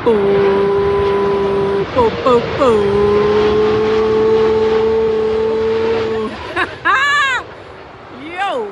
Oh, oh, oh, oh. Yo.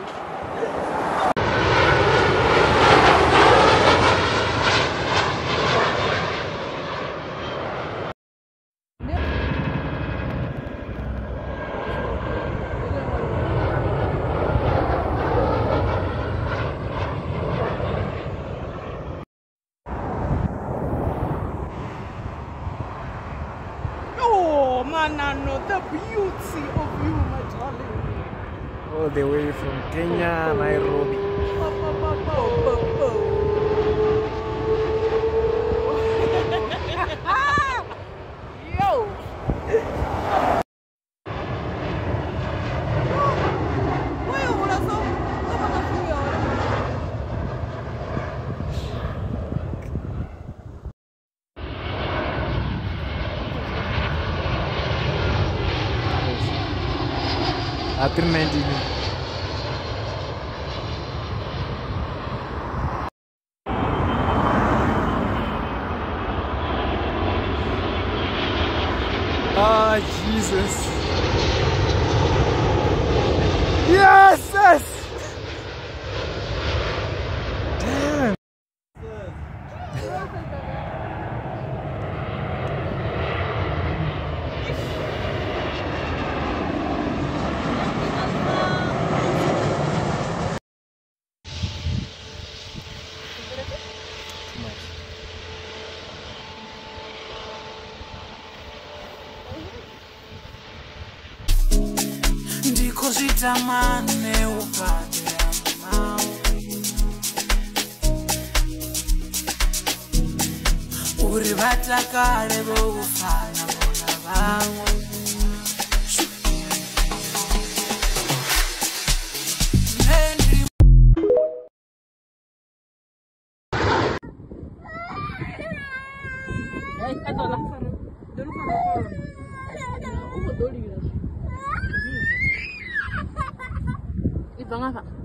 Oh man, I know the beauty of you, my darling. All the way from Kenya, Nairobi. Yo. At 390. Ah, Jesus. Yes, yes. Damn. Zitamane upate amao uri vatakale vokufana bona vamwe Ito nga